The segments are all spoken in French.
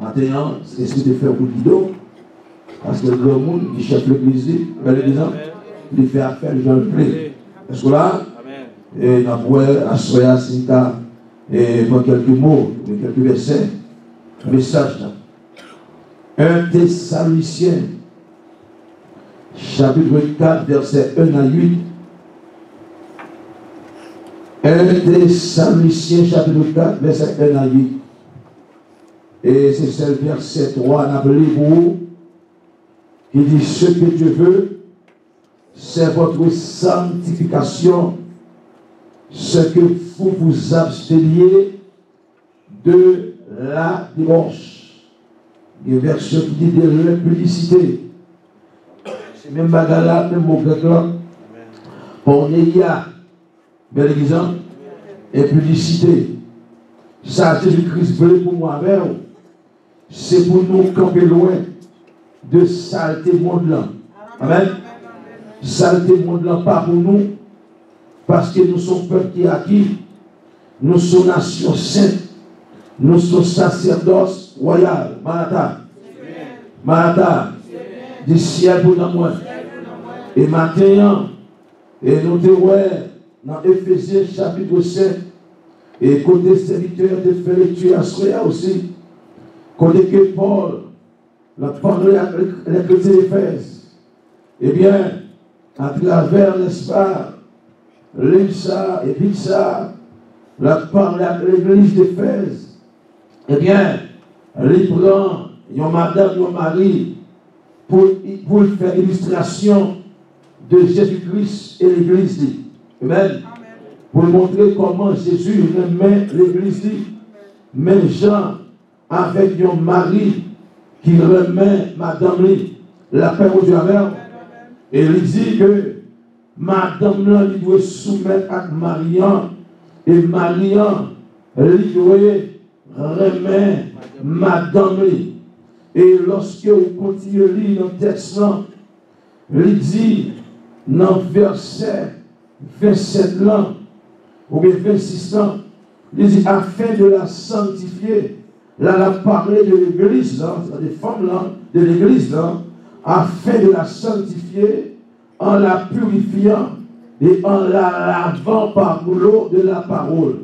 Maintenant, c'est ce que tu fais au bout de l'idée. Parce que le grand monde qui chef l'église, il fait affaire, il le plaît. Est-ce que là, et la soya, et pour quelques mots, quelques versets, un message là. 1 Thessaloniciens, chapitre 4, verset 1 à 8. 1 Thessaloniciens, chapitre 4, verset 1 à 8. Et c'est le verset 3, on appelé pour vous, qui dit: ce que Dieu veut, c'est votre sanctification, ce que vous vous absteniez de la divorce. Il y a un verset qui dit de l'impudicité. C'est même bagarre, même mot grec là. Pornéia, bel exemple, impudicité. Ça, Jésus-Christ voulait pour moi avec vous. C'est pour nous camper loin de saleté monde là. Amen. Saleté monde là, pas pour nous, parce que nous sommes peuple qui est acquis, nous sommes nation sainte, nous sommes sacerdoce royal. Marata. Marata. Du ciel pour nous. Et maintenant, et nous devons dans Éphésiens chapitre 7, et côté serviteur de faire lecture à Soya aussi, côté que Paul l'a parlé à les chrétiens d'Éphèse, eh bien, à travers, n'est-ce pas, l'Imsa et Pisa, l'a parlé à l'église d'Éphèse, eh bien, il prend yon madame, yon mari, pour faire illustration de Jésus-Christ et l'église dit. Amen. Pour montrer comment Jésus remet l'église dit. Même Jean, avec yon mari, qui remet madame lui, la paix au Dieu avec. Et il dit que madame là, il doit soumettre à Marian, et Marian, il doit remettre madame lui. Et lorsque vous continuez à lire dans le texte, il dit dans le verset 27 là, ou bien 26 ans, il dit afin de la sanctifier. Là, il a parlé de l'église, des femmes là, de l'église là, afin de la sanctifier en la purifiant et en la lavant par l'eau de la parole.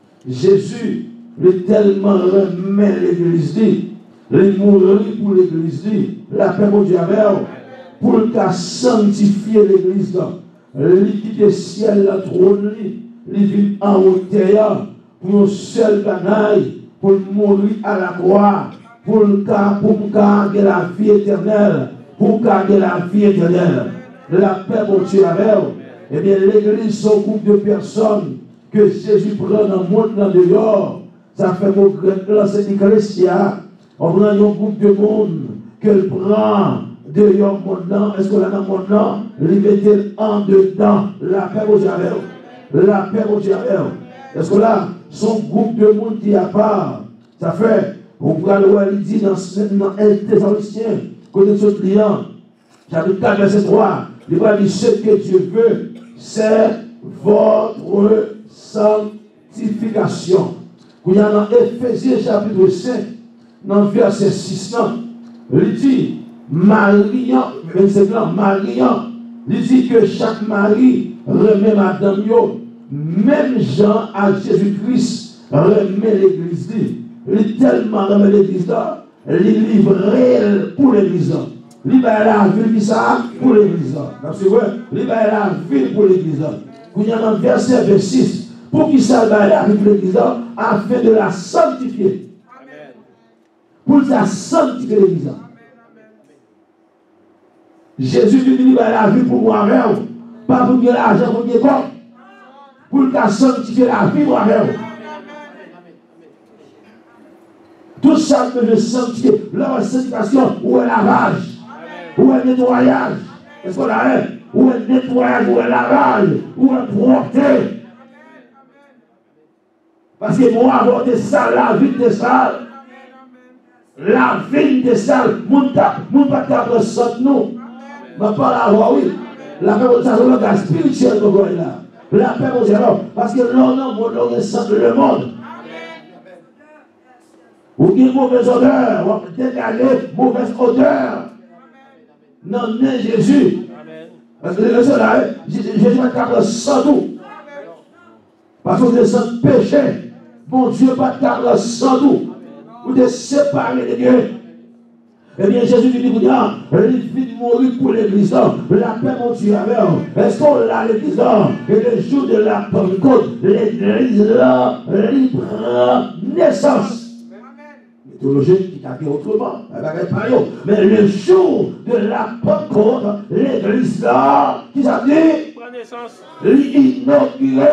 Jésus, il tellement remet l'église dit, il mourit pour l'église dit, la paix au Dieu pour sanctifier l'église là. Il quitte le ciel, la trône, il vit en hauteur pour un seul canaille, pour mourir à la croix, pour garder la vie éternelle, pour garder la vie éternelle. La paix au Dieu eh bien, l'église, c'est un groupe de personnes que Jésus prend dans le monde, dans le dehors. Ça fait mon grec là, c'est l'Ecclésia. On prend un groupe de monde qu'elle prend dehors monde. Est-ce que là, dans le monde, il mettait en dedans la paix au Dieu. La paix au Dieu. Est-ce que là, son groupe de monde qui a part, ça fait, on prend le dit dans 1 Thessaloniciens, côté de ce client, chapitre 4, verset 3, il va dire ce que Dieu veut, c'est votre sanctification. Quand il y a dans Éphésiens chapitre 5, dans le verset 6, il dit, Mariant, il dit que chaque mari remet madame yo, même Jean à Jésus-Christ remet l'église. Il tellement remet l'église là, il livre pour l'église. Il va la vie ça pour l'église. C'est vrai, il va la vie pour l'église. Quand il y a dans le verset 26, pour qu'il s'en va la vie pour l'église, afin de la sanctifier. Pour la sanctifier l'église. Jésus dit qu'il va la vie pour moi-même, pas pour gagner l'argent, pour gagner quoi. Pour la sanctifier la vie pour moi-même. Tout ça que je sanctifie, la sanctification, où est la rage? Où est le nettoyage? Est-ce qu'on a un? Où est le nettoyage? Où est la rage? Où est la propreté? Parce que moi, avoir des salles, la vie des salles, la vie des salles, mon pas qu'à ressortir nous. Ma parole à voir, oui. La paix au Seigneur, la spirituelle de là. La paix au Seigneur, parce que l'on a le monde. Ou qui est mauvaise odeur, ou dégager mauvaise odeur. Non, non, Jésus. Parce que le cela, Jésus va t'apprendre sans tout. Parce que c'est sans péché. Mon Dieu va t'apprendre sans tout. Ou te séparer de Dieu. Eh bien, Jésus dit, il vit mourir pour l'église. La paix, mon Dieu, avec. Est-ce qu'on l'a l'église? Et le jour de la Pentecôte, l'église là, il prend naissance. Les théologiens qui t'a dit autrement, mais le jour de la Pentecôte, l'église là, qui s'est dit, prend naissance. L'inauguré.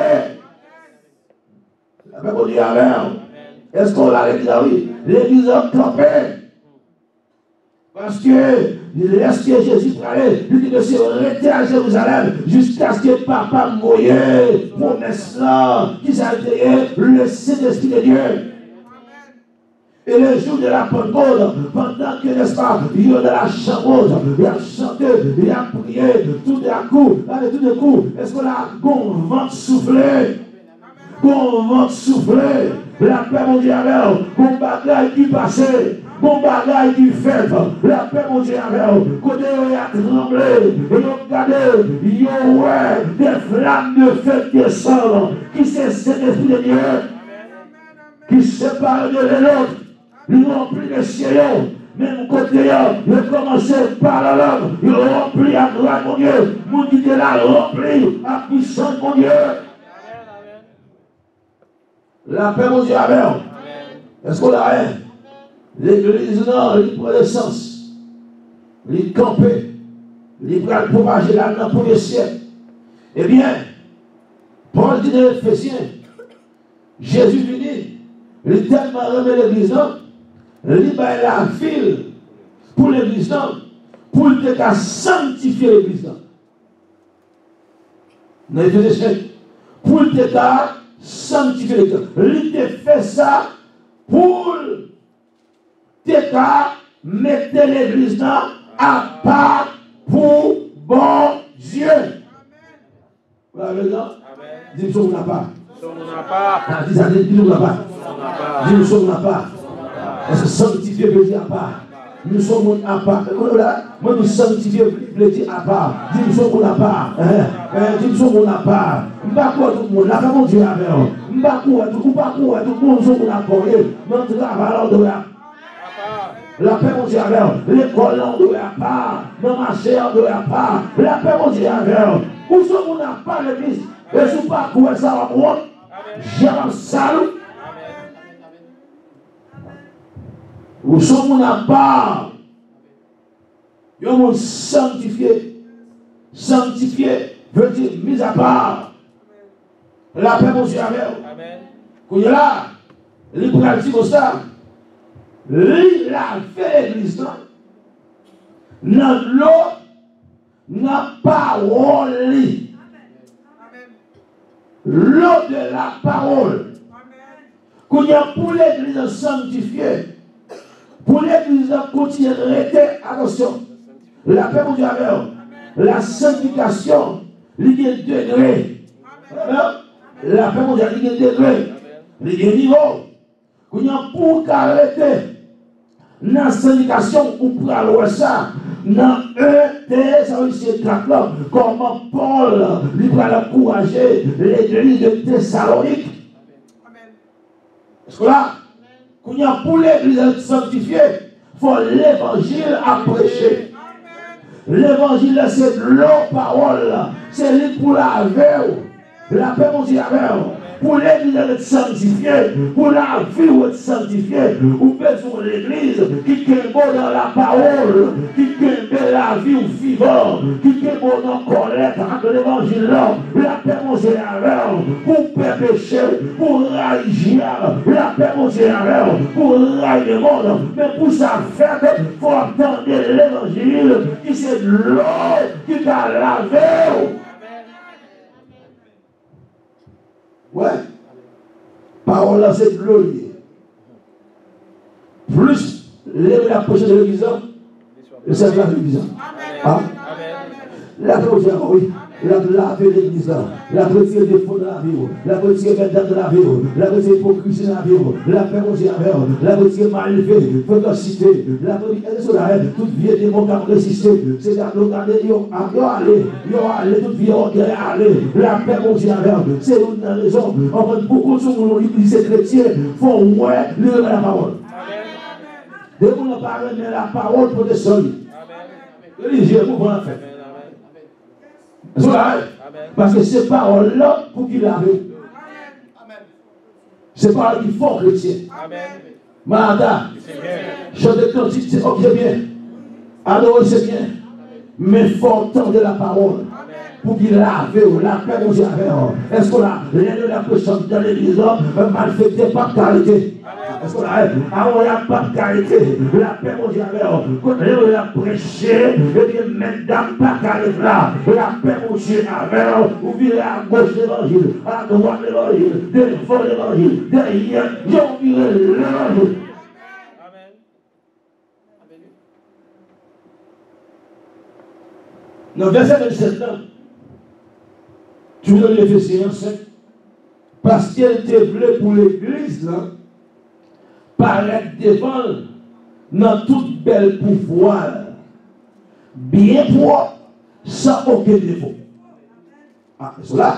La paix, mon Dieu, avec. Est-ce qu'on l'a l'église? Oui. L'église a campé. Parce que lorsque Jésus parlait, il dit de se rester à Jérusalem jusqu'à ce que papa mouille, promesse là, qui s'altérait le Saint-Esprit de Dieu. Et le jour de la Pentecôte, pendant que, n'est-ce pas, il y a de la chambre, il a chanté, il a prié, tout d'un coup, est-ce qu'on a un vent soufflé? Un vent soufflé, la paix mon Dieu avec, un bagage qui passait. Bon bagage qui fait, la paix mon Dieu avec, côté où il a tremblé, et regardez, il y a des flammes de feu qui descendent, qui c'est cet esprit de Dieu, qui sépare de l'autre, il remplit le ciel, même côté, il commence par la langue, il remplit à droite mon Dieu, mon Dieu de la remplit à puissance mon Dieu. La paix mon Dieu avec, est-ce qu'on a rien? L'église, non, il prend l'essence. Il campe. Il prend le propager là dans le premier siècle. Eh bien, Paul dit dans l'Éphésiens, Jésus venu, il tellement remet l'église, il bat la ville pour l'église, pour le sanctifier l'église. Dans l'Éphésiens 5, pour le sanctifier l'église. Il te fait ça pour mettez l'église à part pour bon Dieu. Vous avez raison? Dis-nous sommes à part. Dis-nous à part. Dis-nous sommes à part. Est-ce que sanctifier veut dire à part? Nous sommes à part. Moi, nous sanctifier veut dire à part. Dis-nous sommes à part. Dis-nous sommes à part. Je ne sais pas tout le monde. La femme, mon Dieu, avec. Je ne sais pas tout le monde sommes à part. Notre travail, de la la paix mon Dieu avec l'école on doit pas, dans ma chair on doit pas, la paix mon Dieu avec où sommes on n'a pas l'église, et si pas quoi ça va moi, j'ai un salut. Où sommes on n'a pas, il y a un sanctifié, sanctifié veut dire mis à part, la paix mon Dieu avec, quand il est là, il prend le petit comme ça. Il a fait l'église dans l'eau, n'a parole. L'eau de la parole. Qu'on y a pour l'église sanctifiée, pour l'église continuer de rester, attention, la paix mon Dieu avec la sanctification, il y a des degrés. La paix mon Dieu, il y a des degrés, il y a des niveaux. Qu'on y a pour arrêter. Dans la syndication, ou pour aller ça, dans comment Paul lui va encourager l'église de Thessalonique. Est-ce que là, quand il y a pour l'église sanctifiée, il faut l'évangile à prêcher. L'évangile, c'est leur parole, c'est lui pour la veille. La paix, mon Dieu, pour l'église être sanctifiée, pour la vie être sanctifiée, ou besoin de l'église qui est bon dans la parole, qui est la vie ou vivant, qui est bon dans la collecte de l'évangile, la paix mon Dieu pour pécher, pour railler, la paix mon Dieu pour railler le monde, mais pour sa fête, il faut attendre l'évangile qui c'est de l'eau qui t'a lavé. Ouais. Parole là, c'est de l'eau. Plus la prochaine de l'église, le service de l'église. Ah. La prochaine, oui. La laver l'église là. La retirer des faux de la vie. La retirer maintenant de la vie. La retirer hypocrisie de la vie. La paix au avec. La retirer mal élevé. Focacité. La retirer toute vie démon qui a résisté. C'est à regarder. Yo allez. Toute vie aller. La paix au avec. C'est une raison. En fait, beaucoup de gens l'église chrétienne font ouais lire la parole. Dès qu'on n'a pas remis la parole pour descendre. Religieux, vous pouvez en faire. Parce que ces paroles-là, pour qu'il arrive. C'est paroles qui font chrétien. Martha, chanter cantique, c'est ok bien. Adorer, c'est bien. Mais il faut entendre la parole. Pour qu'il lave la paix au Jéhovah. Est-ce qu'on a l'aide de la pression dans l'église, malfaiteur, pas de qualité? Est-ce qu'on a il n'y a pas de qualité? La paix au Jéhovah. Quand on a prêché, et bien, mesdames, pas de qualité là. La paix au Jéhovah. Vous virez à gauche de l'évangile, à droite de l'évangile, devant l'évangile, derrière, vous virez l'évangile. Dans le verset 27, tu veux l'Éphésiens 5, parce qu'elle était voulue pour l'église, paraître devant dans toute belle pouvoir, bien propre, sans aucun défaut. Ah, c'est cela.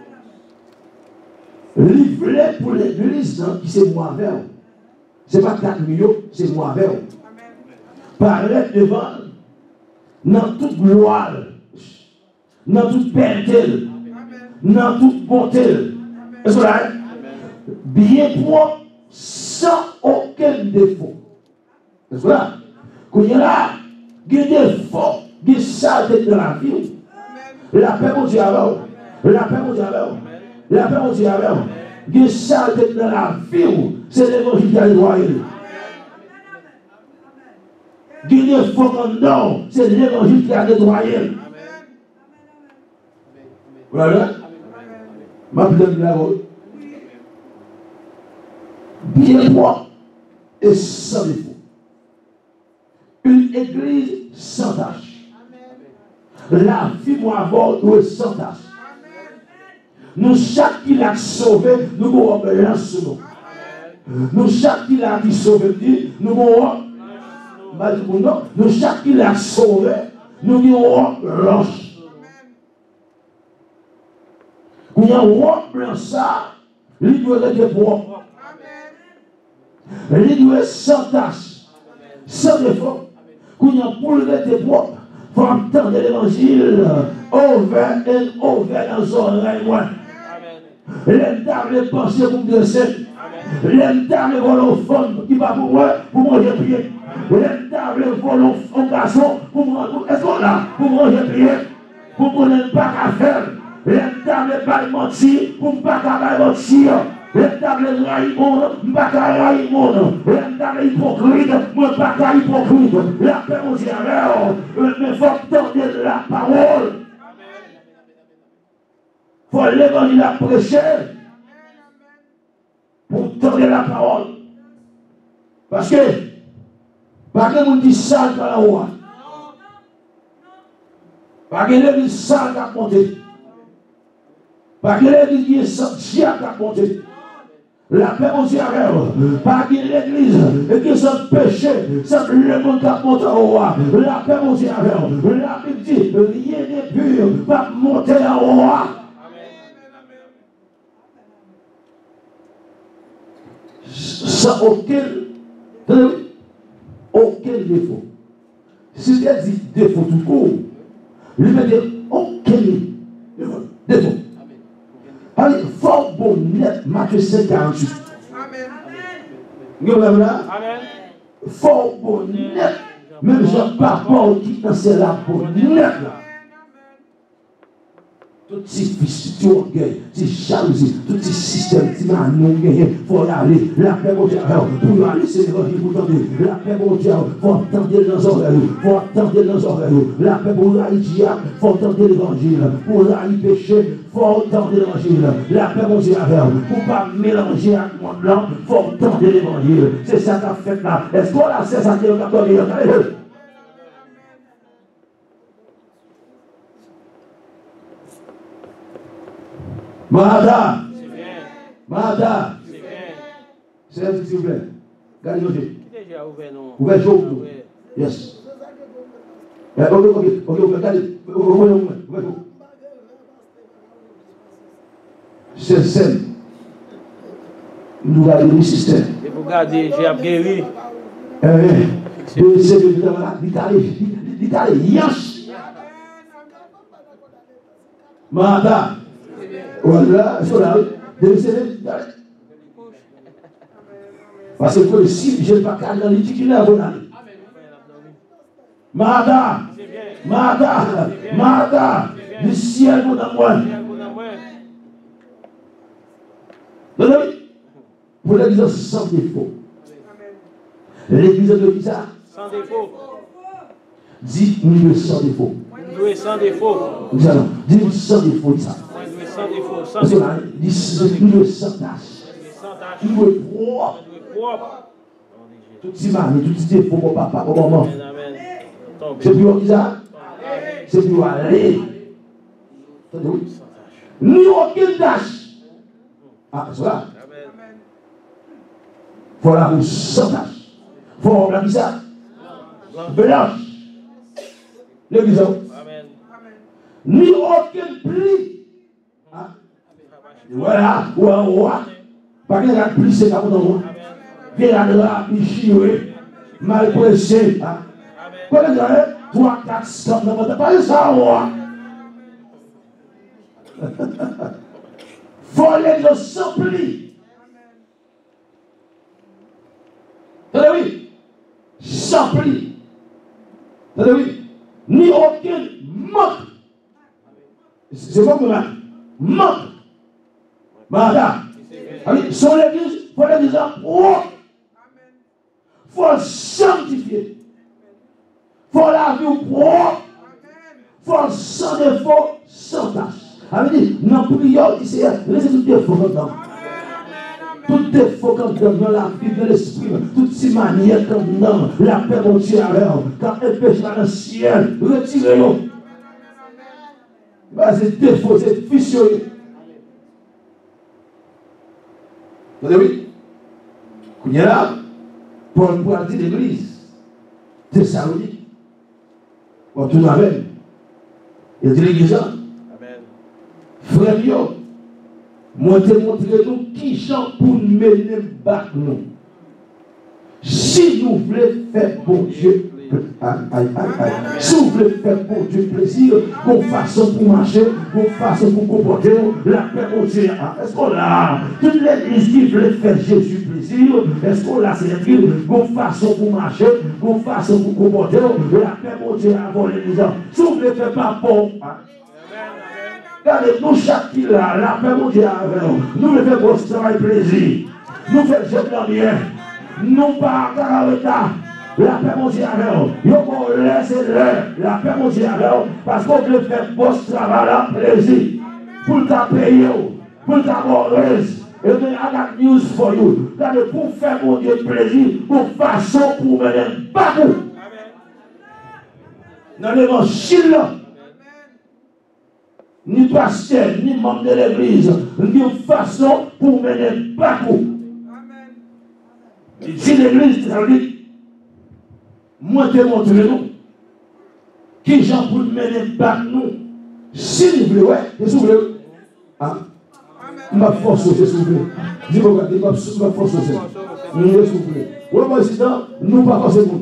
Livré pour l'église, qui c'est moi avec. Ce n'est pas 4 millions, c'est moi avec. Paraître devant dans toute gloire, dans toute perte, dans toute bonté. Est-ce que là, bien propre, sans aucun défaut. Est-ce que là, quand il y a là, il y a des défauts, il y a des saletés dans la vie. La paix au diable, la paix au diable, la paix au diable, il y a des saletés dans la vie. C'est l'évangile qui a nettoyé. Il y a des défauts comme non, c'est l'évangile qui a nettoyé. Voilà. Ma pleine la route. Bien propre et sans défaut. Une église sans tâche. La vie moi avoir nous est sans tâche. Nous chaque qui l'a sauvé, nous avons un sur nous. Nous chaque qui l'a sauvé, nous avons nous chaque qui l'a sauvé, nous avons l'ange. Quand il y a un blanc, ça, il doit être propre. Il doit être sans tâche, sans défaut. Quand il y a un poule être propre, il faut entendre l'évangile over and over dans les oreilles. Les dames, les pensées pour dresser. Les dames, les volophones qui va pour manger pied. Les dames, les volophones garçons pour manger. Est-ce qu'on a pour manger pied? Pour qu'on n'ait pas qu'à faire. Les dames ne pas mentir, pour ne pas mentir. Les dames ne raillent pas, ne pas raillent les dames hypocrites, ne pas hypocrite. La paix au Jéhovah, mais il faut entendre la parole. Il faut l'évangile à prêcher pour entendre la parole. Parce que, pas que vous dites ça dans la roi. Pas que vous dites ça dans la montée. Pas que l'église qui est sortie à ta montée. La paix au Jéhovah. Pas que l'église qui est sans péché, sans le monde qui a monté au roi. La paix au Jéhovah. La Bible dit, rien n'est pur, pas monter au roi. Sans aucun défaut. Si tu dis défaut tout court, il va dire aucun défaut. Allez, fort bon net, Matthieu 5, 48. Amen. Fort bon net, même Jean-Paul qui c'est la bonne net. Tout ces fils, tout orgueil, ces jalousies, tout ces systèmes, qui m'a il faut y aller. La paix au Dieu, pour y aller, c'est l'évangile, vous entendez. La paix au Dieu, il faut entendre dans les oreilles, il faut entendre dans les oreilles. La paix pour y aller, il faut entendre l'évangile. Pour y aller pécher, il faut entendre l'évangile. La paix au Dieu, pour ne pas mélanger avec le monde blanc, il faut entendre l'évangile. C'est ça qu'a fait là. Est-ce qu'on a c'est ça qui est Martha. C'est bien. Martha. C'est bien. C'est s'il vous plaît. Gardez le jeu. Qui déjà ouvert non? Ouvert le jeu. Yes. Ok, regardez. Ouvert le jeu. C'est scène. Nous regardons le système. Et vous regardez, j'ai guéri. Martha. Voilà, parce que si je ne vais pas calmer les titulaires, vous n'allez. Martha. Martha. Martha. Le ciel vous donne moi. Pour l'église sans défaut. L'église de l'Église sans défaut. Dis-nous sans défaut. Nous sans défaut. Nous allons dis-nous sans défaut ça. Nous sans défaut. Parce que là, dis-nous sans tâche. Nous propre. Tout ce mari, tout ce défaut, mon papa, mon maman. C'est pour ça. C'est pour aller. Ni aucune tâche. Ah, c'est ça. Il faut la rouge sans tâche. Il faut la ça. Blanche. L'église. Amen. Ni aucun pli. Voilà. Ou un roi. Pas qu'il y a un pli, c'est comme dans le roi. Il y a un roi, il chie, mal pressé. Quand il y a 3, 4, 5, ne pas pas ça, roi. Faut l'église sans pli. Oui, sans pli. Oui, ni aucun manque. C'est pas comme manque. Madame, sur l'église, il faut l'église propre. Il faut sanctifier. Il faut la vie propre. Il faut sans défaut, sans tâche. Elle dit, non, prière, ici, laissez tout défaut comme tout défaut comme dans la vie de l'esprit, toutes ces manières comme dans la paix mon Dieu alors, quand un péché dans le ciel, retirez-le. C'est défaut, c'est fissure. Vous avez vu? Il y a là, Paul pour dire l'église, Thessalonique, on tourne avec. Il dit l'église, frère, moi, te montrer nous qui sont pour mener back nous. Si nous voulons faire pour Dieu, si vous voulez faire pour Dieu plaisir, qu'on façon pour marcher, qu'on façon pour comporter, la paix pour Dieu. Est-ce qu'on a toute l'église qui veut faire Jésus plaisir? Est-ce qu'on a cette église, qu'on façon pour marcher, qu'on façon pour comporter, la paix pour Dieu avant l'église? Si vous voulez faire pas bon, regardez, nous, chaque qui là, la paix mon Dieu avec nous. Nous le faisons pour travail plaisir. Nous faisons de bien. Nous pas à Caraveta. La paix mon Dieu avec nous. Nous allons laisser la paix mon Dieu avec nous. Parce qu'on veut faire pour travail là, plaisir. Pour ta payer, pour ta heureuse. Et bien, I got news for you. Regardez, pour faire mon Dieu plaisir, pour façon pour mener pas vous. Dans l'évangile là. Ni pasteur, ni membre de l'église, ni façon pour mener parcours. Si l'église, ça veut dire, moi te montre nous, qui j'en pour mener par nous, si vous voulez, ouais, s'il vous plaît, ma force, s'il vous plaît. Dis-moi, ma force, s'il vous plaît. Oui, président, nous pas forcément.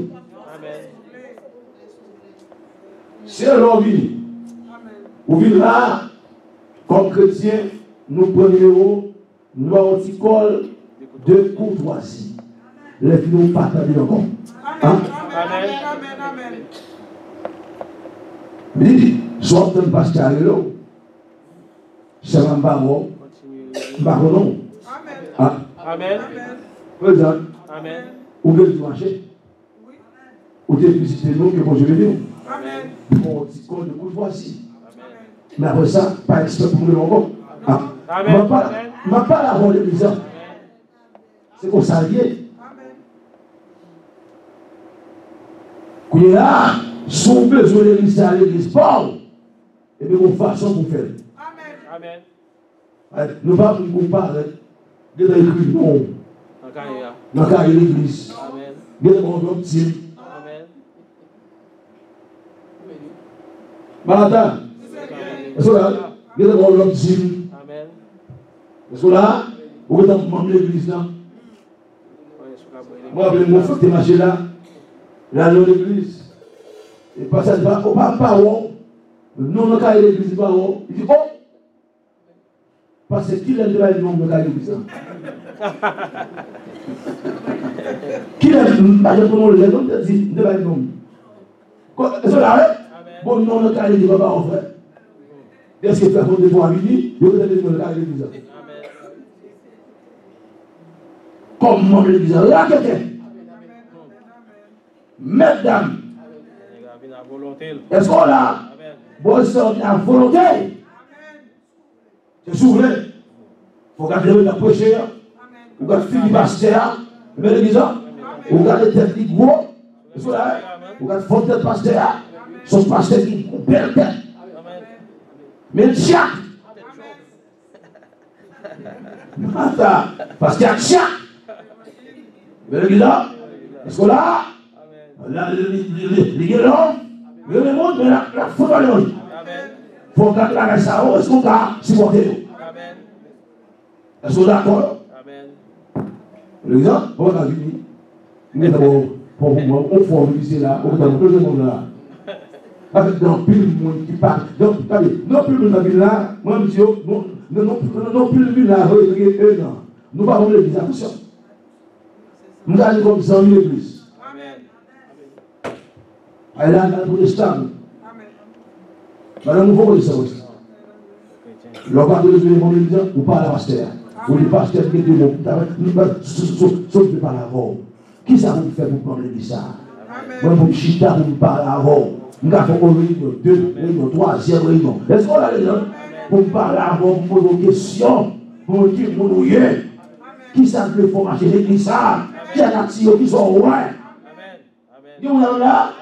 C'est l'envie. Ou vivre là, comme chrétien, nous prenons nous avons un petit col de courtoisie. Les filles n'ont pas attendu encore. Amen. Oui, soit un pasteur là, c'est un baron. Baron. Amen. Président. Amen. Ou bien du marché. Ou bien visiter nous que bonjour nous. Amen. Bon, petit col de courtoisie. Mais après ça, pas exprès pour nous encore. Je ne vais pas l'avoir l'église. C'est comme ça lié. Quand il y a son besoin de l'église à l'église, Paul, et bien, une façon pour faire. Amen. Nous ne pouvons pas comparer. Nous avons écrit non. Dans le cas de l'église. Nous avons un petit. Madame, est-ce que là, nous avons un petit. Est-ce que là, vous êtes membre de l'église là? Moi, mon frère, tu es marché là. Là, dans l'église. Et pas ça, on ne pas où. Nous, dans le cas de l'église, pas où. Il dit, oh! Parce que qui aime le nom de la l'église? Qui aime le nom de la nom? Est-ce que là, bon, non, le cas de l'église, pas en fait. Est-ce que faire pour des voix unis? Il y a le cas de l'église. Comme mon l'église, là, quelqu'un. Mesdames, est-ce qu'on a bon sort à volonté? C'est souvent. Il faut garder le prêcheur, ou garder le pasteur, mais l'église, ou garder le tête qui gros, ou garder le tête pasteur, son pasteur qui belle tête. Mais le chat, parce qu'il y a le chat. Mais l'église, est-ce qu'on a les guérons, le monde, mais la faute à l'homme. Il faut garder la raison, est-ce qu'on a supporté? Est-ce qu'on est d'accord? L'exemple, on a vu, nous avons, pour moi, on faut organiser là, on a deux monde là. Avec dans plus de monde qui parle. Donc, non plus de monde là, moi, monsieur, non plus de monde là, nous parlons de l'église, attention. Nous allons comme ça, l'église. Elle a un protestant. Madame, vous voyez ça aussi. L'on de l'élément de l'église, ou pas la pasteur. Ou le pasteur qui est de l'eau. Sauf de parler avant. Qui ça vous fait pour prendre l'église? Moi, pour chita, pour parler avant. Nous avons une réunion, deux réunions, troisième réunion. Est-ce qu'on a les gens? Pour parler avant, pour poser des questions. Pour dire, mon Dieu, qui ça veut faire marcher l'église? Qui a des qui sont loin? Nous sommes là.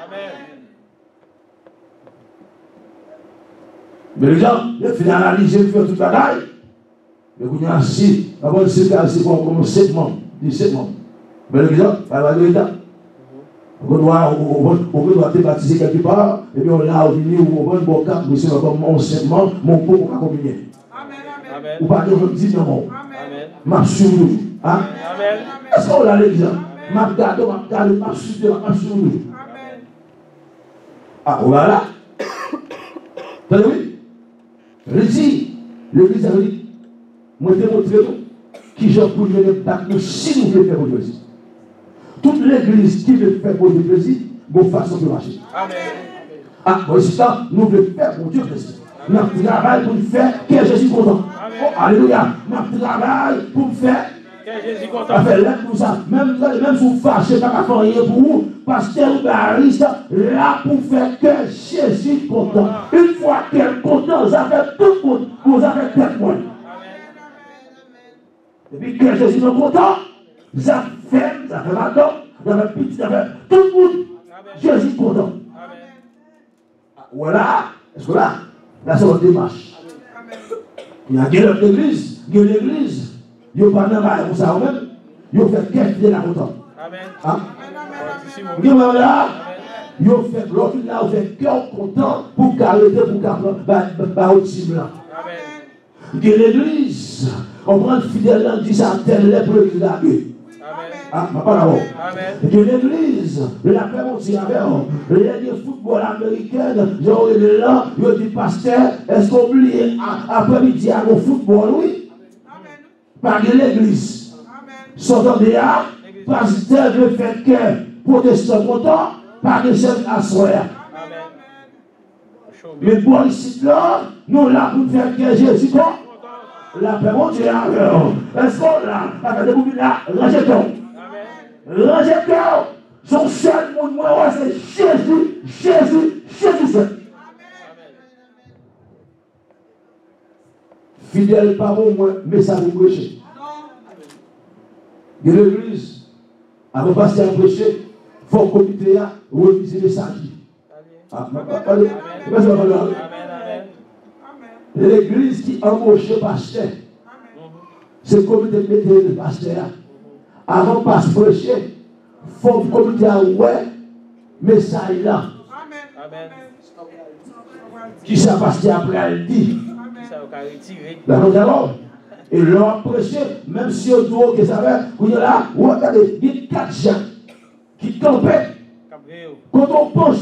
Mais les gens, ils font analyser, ils font toute la taille. Mais vous avez assis, avant de se faire, c'est comme 7 membres, 17 membres. Mais les gens, ça va être là. On doit te baptiser quelque part, et puis on l'a venu, on va bon cap, mais c'est comme 11 membres, mon pauvre va communier. Ou pas de me dire non. Ma sur nous. Est-ce qu'on a l'église? Ma garde, ma sur nous. Ah, voilà. T'as vu? L'église a dit, moi je vais montrer qui j'ai pour nous battre si nous voulons faire pour Dieu. Toute l'église qui veut faire pour Dieu plaisir, bon façon de marcher. Amen. Ah, bon, c'est ça, nous voulons faire pour Dieu plaisir. Nous travaillons pour faire que Jésus content. Oh, alléluia. Nous travaillons pour faire que Jésus content. Pour ça, même si vous fâchez, pas faire rien pour vous, pasteur bariste, là pour faire que Jésus content. Une fois qu'elle est content, vous avez tout le monde, vous avez tête moins. Et puis que Jésus est content, vous avez fait madame, vous avez petit, vous avez tout le monde. Jésus content. Voilà, est-ce que là c'est votre démarche. Il y a l'église, il n'y a pas de mal pour ça même, il y a fait qu'est-ce qu'il y a content. Amen. Il y a fait l'autre là, il fait cœur content pour garder, pour garder au team là. Il y a l'église, on prend le fidèle là, dit ça, tel est pour l'église là. Ah, pas d'abord. Et que l'église, la paix mondiale, les football américain, genre là, il dit pasteur, est-ce qu'on oublie après-midi à au football, oui? Par l'église. Sortant de là, pasteur veut faire que protestant content, par les chefs à soir. Mais pour ici là, nous là pour faire que Jésus quoi? La paix mondiale, est-ce qu'on l'a? Regardez-vous là, rejetons. Rangez-cœur, son seul monde, moi, c'est Jésus seul. Fidèle par moi, mais ça vous prêcher. De l'église, avant de passer à prêcher, il faut comité à reviser les sages. L'église qui embauche pasteur, c'est comme de mettre le pasteur. Avant de passer prêcher, il faut que le comité ouais, message là. Amen. Qui ça pasteur après elle dit. Ça va retirer. D'accord. Et leur prêcher, même si on doit que ça va, vous êtes là, vous regardez, il y a 4 gens qui campaient. Quand on penchait,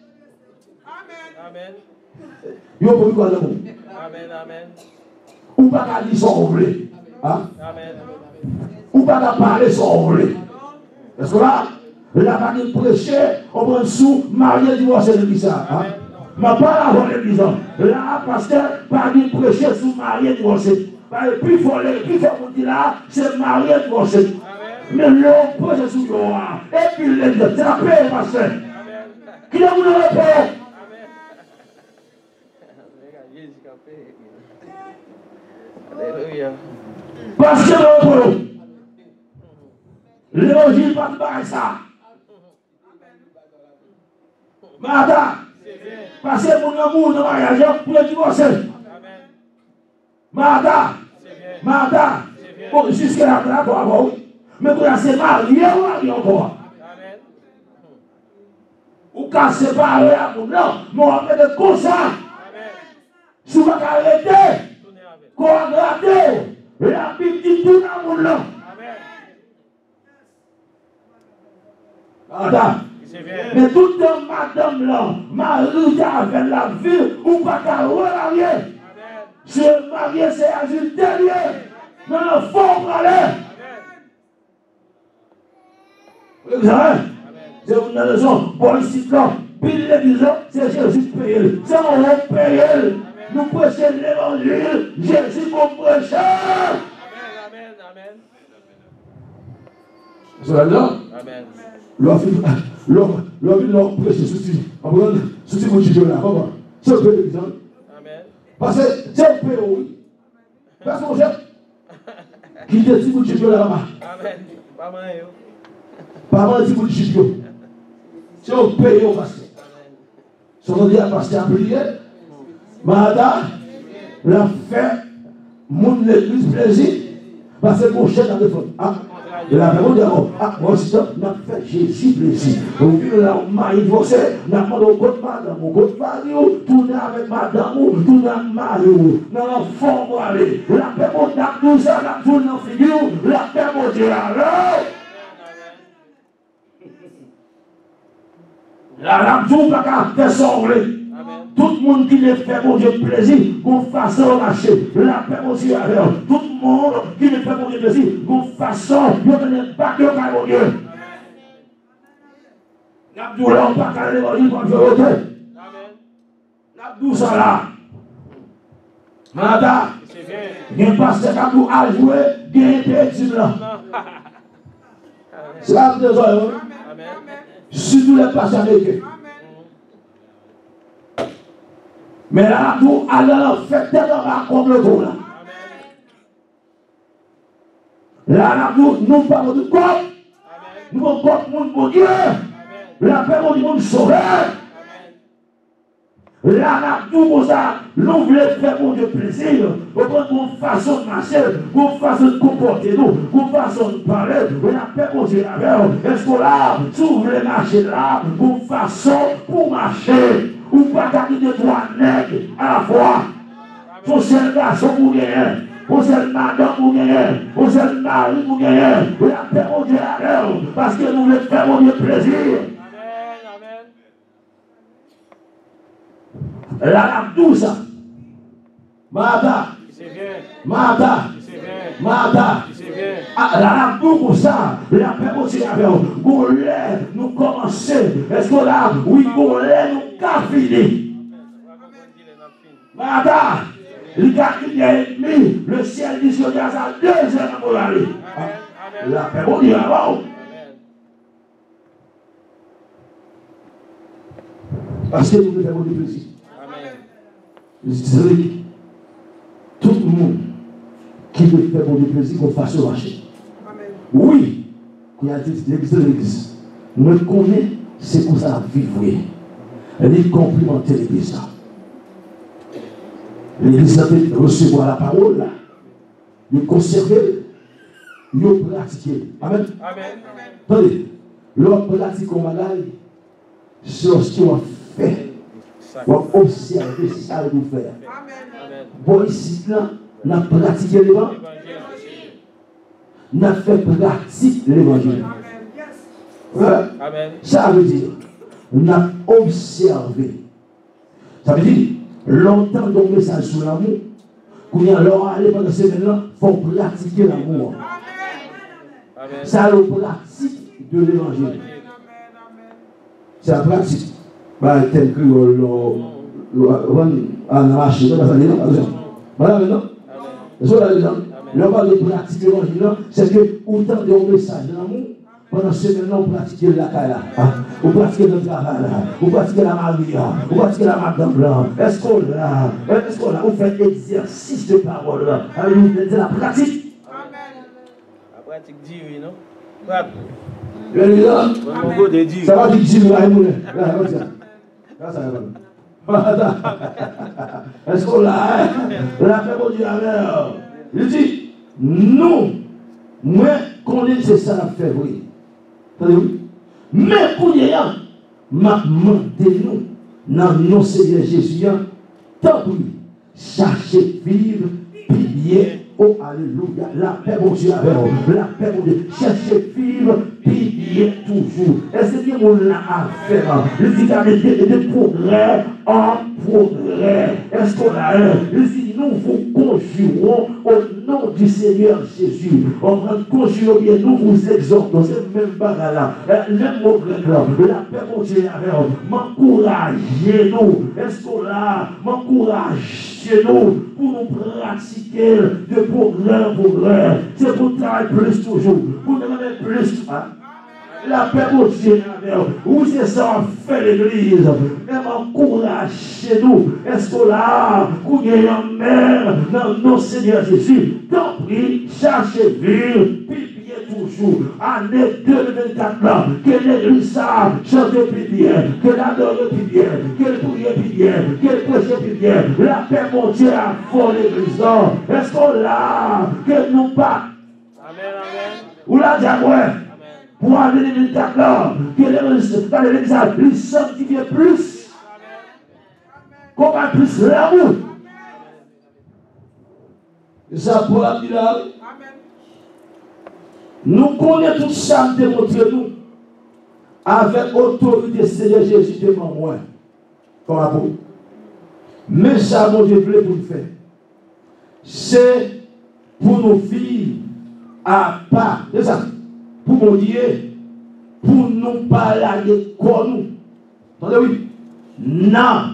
Amen. ils ont pas eu Amen. Ou pas qu'à dire son voulait. Amen. Ou pas qu'à parler son voulait. Parce que là, la partie prêcher, on prend sous, marié, divorcé de l'église. Ma pas avant l'église. Là, pasteur, partie prêcher sous marié, divorcé. Et puis, il faut dire là, c'est marié, divorcé. Mais l'homme prêche sous toi. Et puis, l'église, c'est la paix, pasteur. Qui a voulu la paix? Alléluia. Parce que l'évangile pas de ça. Martha, parce que mon amour dans le mariage pour le divorcer. Martha, bon, jusqu'à la gloire, mais pour la séparer, il y a encore. Ou qu'à séparer à mon nom, mais on va faire comme ça. Si vous arrêtez, qu'on a gratté, la Bible dit tout dans mon nom. Attends. Mais tout le temps, madame là, Marie avec la vie, ou pas qu'à relarier. Se marier, c'est agir derrière. Dans le fond, pour aller. Vous savez? C'est une raison. Pour ici, là, pile l'église, c'est Jésus payé. C'est on paye. Nous prêchons l'évangile. Jésus pour prêcher. Amen. C'est là? Amen. L'homme prêcher sous mon studio là. C'est un peu l'église. Amen. Parce que c'est un peu, oui. Parce que qui dit mon studio là-bas. Amen. Pas mal. Pas mal de mon studio. C'est un peu, au pasteur. Si on dit à pasteur à prier, madame, la fait, mon l'église plaisir, parce que mon chef a des fautes. Et la parole dit, moi aussi, n'a fait Jésus plaisir. On vit là, on m'a divorcé, n'a pas de côté madame, mon côté mari, tourner avec madame, tourner avec mari, dans la forme pour aller. La paix, on a tout ça, la tourne en figure, la paix, on dit, alors. La tout pas qu'à faire sembler. Tout le monde qui le fait pour Dieu plaisir, qu'on façon marcher. La paix aussi avec eux. Tout le monde qui le fait pour Dieu plaisir, qu'on façon, il n'y a pas que pour Dieu. La douleur, pas qu'à l'évangile pour Dieu. La douce là. Madame, il y a un pasteur qui a joué, il y a un petit là. C'est la besoin. Surtout les pasteurs américains. Mais là, nous allons faire tellement comme le tout là. Là, nous parlons de quoi? Nous portons mon Dieu. La paix, mon Dieu, nous sauver. Là, tout comme ça, nous voulons faire mon Dieu plaisir. Nous avons une façon de marcher, une façon de comporter nous, une façon de parler. La paix, mon Dieu, est-ce que là, si vous voulez marcher là, une façon pour marcher. Ou pas quitter trois nègres à la fois. Pour seul garçon pour gagner. Pour seul madame pour gagner. Pour seul mari pour gagner. La paix, mon Dieu, à l'heure. Parce que nous voulons faire mon Dieu plaisir. La douce. Martha. La douce, ça. La paix, mon Dieu, à l'heure. Nous commençons. Est-ce que là, oui, nous fini. Martha, il a mis le ciel dit sur sa deuxième pour aller. La paix, on dit avant. Parce que nous devons faire du plaisir. Tout le monde qui veut faire du plaisir qu'on fasse marcher. Oui, il y a dit l'église de l'église. Nous connaissons, c'est pour ça vivre. Elle est complimentée l'église. L'église a fait recevoir la parole là. de conserver, de pratiquer. Amen. Amen. Attendez, l'homme pratique au bagage, c'est ce qu'on fait. On va observer ça que nous faisons. Bon, ici, là, on a pratiqué l'évangile. On a fait pratique l'évangile. Ça veut dire, on a observé. Ça veut dire, longtemps dans le message sur l'amour, quand on alors aller pendant ces semaines-là, il faut pratiquer l'amour. Ça, c'est la pratique de l'évangile. C'est la pratique. Tel que on a marché, voilà maintenant. Le parle de pratiquer l'évangile, c'est que autant de messages de l'amour, pendant ce semaine-là, on pratique la caille, on pratique le travail, on pratique la Maria, on pratique la Madame Blanc. Est-ce qu'on là, on fait exercice de parole là? C'est la pratique. La pratique dit oui, non? Ça va dire là, ça va. Est-ce qu'on l'a? La paix pour Dieu, il dit, nous, moi, qu'on est, c'est ça la fait, oui. Mais pour y aller, m'a demandé nous, dans nos Seigneur Jésus, tant pis, cherchez vivre, prier. Oh, alléluia. La paix, mon Dieu, avec vous. La paix, mon Dieu. Cherchez vivre, prier toujours. Est-ce que mon l'a à faire? Il dit qu'il y a des progrès en progrès. Est-ce qu'on a un? Il dit, nous vous conjurons au nom du Seigneur Jésus. On va conjurer bien, nous vous exhortons. C'est le même bagarre là. Même mot grec là. La paix, mon Dieu, avec vous. M'encouragez-nous. Est-ce qu'on a? M'encouragez-nous pour nous pratiquer de progrès en progrès. C'est pour travailler plus toujours. Pour demander plus. La paix pour Dieu. Où c'est ça on fait l'église. Même encouragez-nous. Est-ce que là, vous avez une mère dans nos Seigneur Jésus. Donc, cherchez vivre, priez toujours. Année 2024 là, que l'église ça chante plus bien, que l'adore plus bien, que le prier plus bien, que le prêche plus bien. La paix mon Dieu a fort l'église. Est-ce que là, que nous pas. Amen, amen. Ou là, diable. Pour aller 2024 là, que l'église lui sanctifie plus. Qu'on va plus l'amour. Et ça pour la vie là. Nous connaissons tout ça, démontrer nous. Avec autorité, Seigneur Jésus devant moi. Comme à vous. Mais ça, mon Dieu, voulait pour le faire. C'est pour nous vivre à part. C'est ça. Pour mon Dieu, pour nous parler comme nous. Entendez, oui? Non.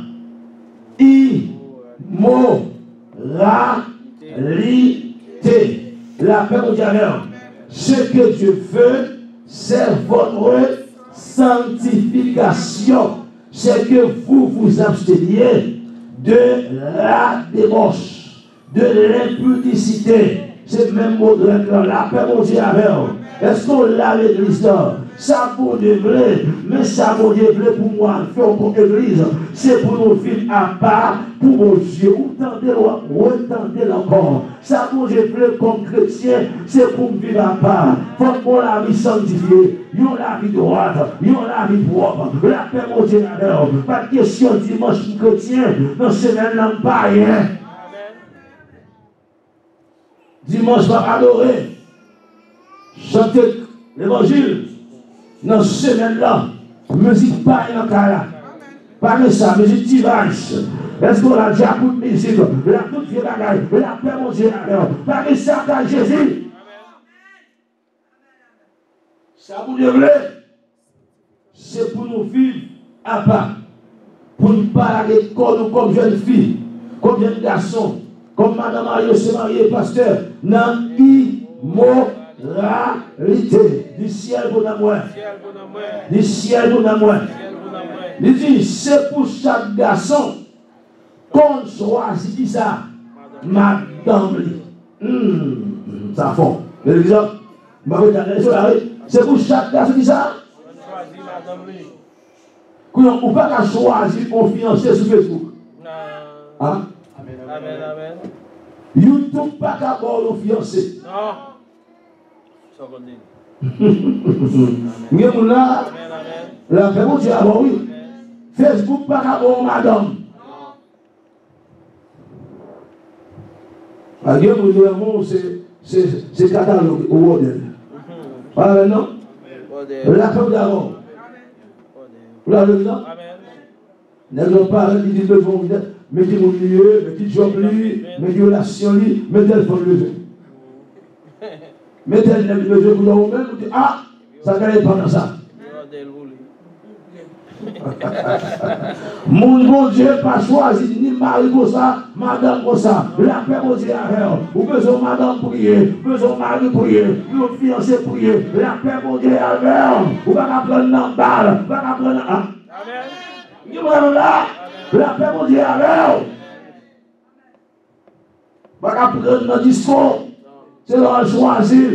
Immoralité. La paix mon Dieu. Ce que Dieu veut, c'est votre sanctification. C'est que vous vous absteniez de la débauche, de l'impudicité. C'est le même mot de la paix mon Dieu. Est-ce qu'on l'a l'église là? Ça pour Dieu vrai, mais ça pour Dieu vrai pour moi, faire pour l'église, c'est pour nous vivre à part, pour mon Dieu, ou tendez encore. Ça pour Dieu vrai comme chrétien, c'est pour vivre à part. Faut qu'on la vie sanctifiée, yon la vie droite, yon la vie propre, la paix mon Dieu alors. Pas de question dimanche chrétien, dans ce semaine là, pas rien. Dimanche va adorer. Chanter l'évangile dans ce semaine-là. Musique pas en cas. Pas de ça, musique device. Est-ce qu'on a déjà beaucoup de musique? La toute vie bagaille. La paix mon Dieu. Pas de ça, car Jésus. Ça vous devez. C'est pour nous vivre à part. Pour nous parler comme jeune fille, comme jeune garçon, comme madame Mario se marié, pasteur. Non, immoralité. Du ciel pour la moi. Du ciel pour la moi. Il dit, c'est pour chaque garçon qu'on choisit ça. Madame. Ça fond. L'exemple. C'est pour chaque garçon qui ça. On ne peut pas choisir un fiancé sur Facebook. Amen, amen. YouTube pas qu'à avoir un fiancé. Non. Ça va dire. Nous là, Amen, amen. la paix, mon Dieu, alors oui. Facebook pas qu'à avoir madame. C'est catalogue au modèle. Ah non? La paix d'abord. Vous l'avez vu, non? N'est-ce pas, qui dit devant, mettez mon milieu, mettez job lui, mettez relation lui, mettez le fond levé. Mettez le levé pour vous-même, vous dites, ah, ça ne gagne pas dans ça. Mon bon Dieu pas choisi ni mari pour ça, madame pour ça. La paix pour Dieu à faire. Ou besoin madame prier, besoin mari prier, ou fiancé prier. La paix pour Dieu à faire. Ou pas prendre dans balle, pas prendre ah. Amen. Là, la paix pour Dieu à faire. Pas prendre dans discours. C'est leur choisir.